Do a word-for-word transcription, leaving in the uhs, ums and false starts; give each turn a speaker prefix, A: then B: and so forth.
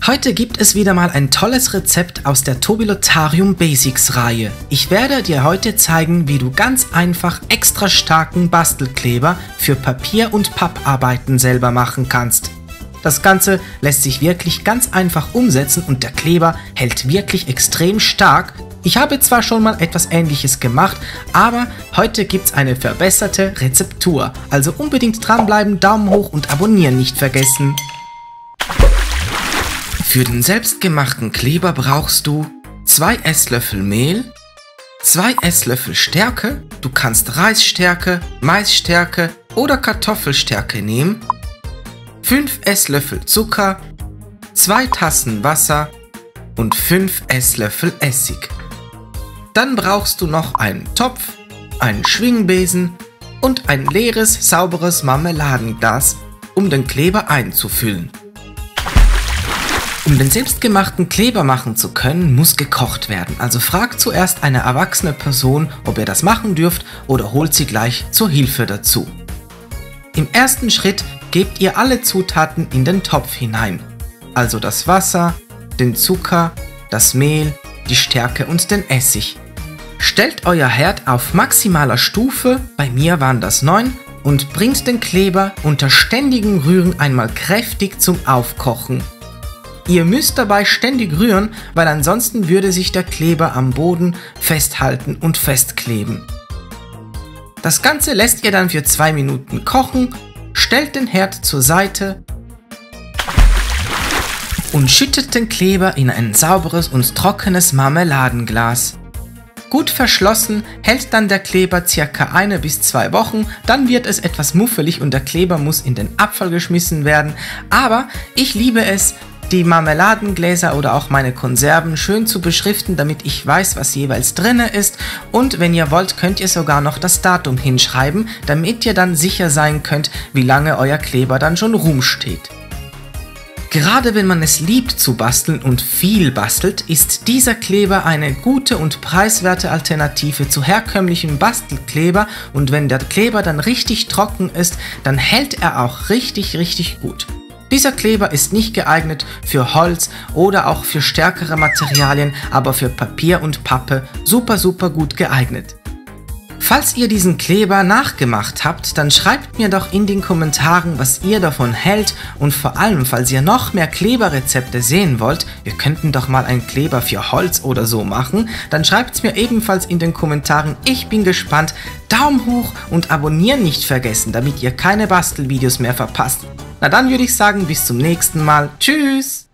A: Heute gibt es wieder mal ein tolles Rezept aus der Tobilotarium Basics Reihe. Ich werde dir heute zeigen, wie du ganz einfach extra starken Bastelkleber für Papier- und Papparbeiten selber machen kannst. Das Ganze lässt sich wirklich ganz einfach umsetzen und der Kleber hält wirklich extrem stark. Ich habe zwar schon mal etwas Ähnliches gemacht, aber heute gibt es eine verbesserte Rezeptur. Also unbedingt dranbleiben, Daumen hoch und abonnieren nicht vergessen. Für den selbstgemachten Kleber brauchst du zwei Esslöffel Mehl, zwei Esslöffel Stärke, du kannst Reisstärke, Maisstärke oder Kartoffelstärke nehmen, fünf Esslöffel Zucker, zwei Tassen Wasser und fünf Esslöffel Essig. Dann brauchst du noch einen Topf, einen Schwingbesen und ein leeres, sauberes Marmeladenglas, um den Kleber einzufüllen. Um den selbstgemachten Kleber machen zu können, muss gekocht werden. Also fragt zuerst eine erwachsene Person, ob ihr das machen dürft, oder holt sie gleich zur Hilfe dazu. Im ersten Schritt gebt ihr alle Zutaten in den Topf hinein. Also das Wasser, den Zucker, das Mehl, die Stärke und den Essig. Stellt euer Herd auf maximaler Stufe, bei mir waren das neun, und bringt den Kleber unter ständigem Rühren einmal kräftig zum Aufkochen. Ihr müsst dabei ständig rühren, weil ansonsten würde sich der Kleber am Boden festhalten und festkleben. Das Ganze lässt ihr dann für zwei Minuten kochen, stellt den Herd zur Seite und schüttet den Kleber in ein sauberes und trockenes Marmeladenglas. Gut verschlossen hält dann der Kleber circa eine bis zwei Wochen, dann wird es etwas muffelig und der Kleber muss in den Abfall geschmissen werden, aber ich liebe es, die Marmeladengläser oder auch meine Konserven schön zu beschriften, damit ich weiß, was jeweils drin ist, und wenn ihr wollt, könnt ihr sogar noch das Datum hinschreiben, damit ihr dann sicher sein könnt, wie lange euer Kleber dann schon rumsteht. Gerade wenn man es liebt zu basteln und viel bastelt, ist dieser Kleber eine gute und preiswerte Alternative zu herkömmlichem Bastelkleber, und wenn der Kleber dann richtig trocken ist, dann hält er auch richtig, richtig gut. Dieser Kleber ist nicht geeignet für Holz oder auch für stärkere Materialien, aber für Papier und Pappe super, super gut geeignet. Falls ihr diesen Kleber nachgemacht habt, dann schreibt mir doch in den Kommentaren, was ihr davon hält, und vor allem, falls ihr noch mehr Kleberrezepte sehen wollt, wir könnten doch mal einen Kleber für Holz oder so machen, dann schreibt es mir ebenfalls in den Kommentaren. Ich bin gespannt. Daumen hoch und abonnieren nicht vergessen, damit ihr keine Bastelvideos mehr verpasst. Na dann würde ich sagen, bis zum nächsten Mal. Tschüss!